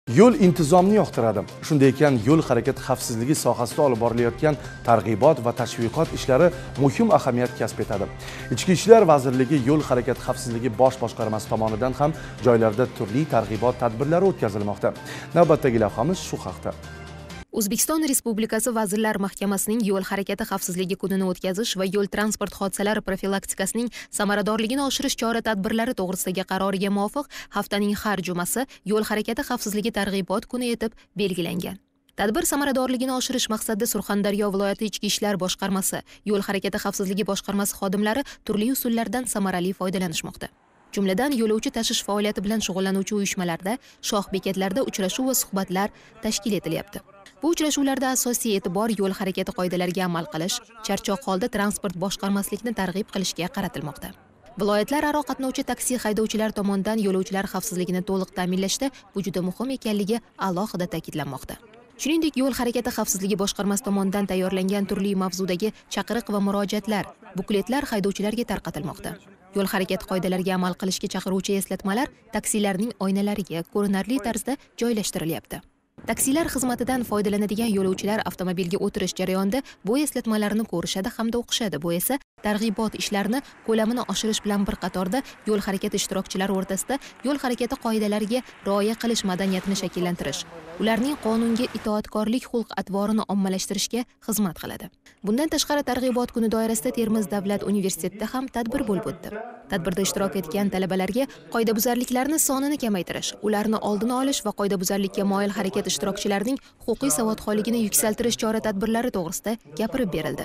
Yo'l intizomni yoqtiradi. Shunday ekan, yo'l harakati xavfsizligi sohasida olib borilayotgan targ'ibot va tashviqot ishlari muhim ahamiyat kasb etadi. Ichki ishlar vazirligi yo'l harakati xavfsizligi bosh boshqarmasi tomonidan ham joylarda turli targ'ibot tadbirlari o'tkazilmoqda. Navbatdagi lavhamiz shu haqda. O'zbekiston Respublikasi Vazirlar Mahkamasining yo'l harakati xavfsizligi kunini o'tkazish va yo'l transport hodisalari profilaktikasining samaradorligini oshirish chora-tadbirlari to'g'risidagi qaroriga muvofiq haftaning har jumasi yo'l harakati xavfsizligi targ'ibot kuni etib belgilangan. Tadbir samaradorligini oshirish maqsadida Surxondaryo viloyati Ichki ishlar boshqarmasi, yo'l harakati xavfsizligi boshqarmasi xodimlari turli usullardan samarali foydalanishmoqda. Jumladan, yo'lovchi tashish faoliyati bilan shug'ullanuvchi uyushmalarda, shoh bekatlarda uchrashuv va suhbatlar tashkil etilyapti. Bu uchrashuvlarda asosiy e'tibor yo'l harakati qoidalariga amal qilish, charchoq holda transport boshqarmaslikni targ'ib qilishga qaratilmoqda. Viloyatlararo qatnovchi taksi haydovchilar tomonidan yo'lovchilar xavfsizligini to'liq ta'minlashda bu juda muhim ekanligi alohida ta'kidlanmoqda. Shuningdek, yo'l harakati xavfsizligi boshqarmasi tomonidan tayyorlangan turli mavzudagi chaqiriq va murojaatlar, bukletlar haydovchilarga tarqatilmoqda. Yo'l harakati qoidalariga amal qilishga chaqiruvchi eslatmalar taksilarning oynalariga ko'rinarli tarzda joylashtirilyapti. Taksilar xizmatidan foydalanadigan yo'lovchilar avtomobilga o'tirish jarayonida bu eslatmalarni ko'rishadi hamda o'qishadi. Bu esa targ'ibot ishlarini ko'lamini oshirish bilan bir qatorda yo'l harakati ishtirokchilari o'rtasida yo'l harakati qoidalariga rioya qilish madaniyatini shakllantirish, ularning qonunga itoatkorlik xulq-atvorini ommalashtirishga xizmat qiladi. Bundan tashqari, targ'ibot kuni doirasida Termiz davlat universitetida ham tadbir bo'lib o'tdi. Tadbirda ishtirok etgan talabalarga qoidabuzarliklarni sonini kamaytirish, ularni oldini olish va qoidabuzarlikka moyil harakat ishtirokchilarining huquqiy savodxonligini yuksaltirish chora-tadbirlari to'g'risida gapirib berildi.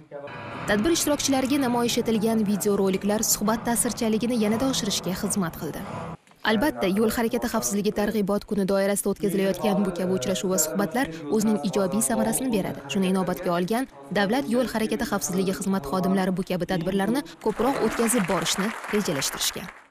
Tadbir ishtirokchilariga namoyish etilgan videoroliklar suhbat ta'sirchanligini yanada oshirishga xizmat qildi. Albatta, yo'l harakati xavfsizligi targ'ibot kuni doirasida o'tkazilayotgan bu kabi uchrashuv va suhbatlar o'zining ijobiy samarasini beradi. Shuni inobatga olgan davlat yo'l harakati xavfsizligi xizmat xodimlari bu kabi tadbirlarni ko'proq o'tkazib borishni rejalashtirishgan.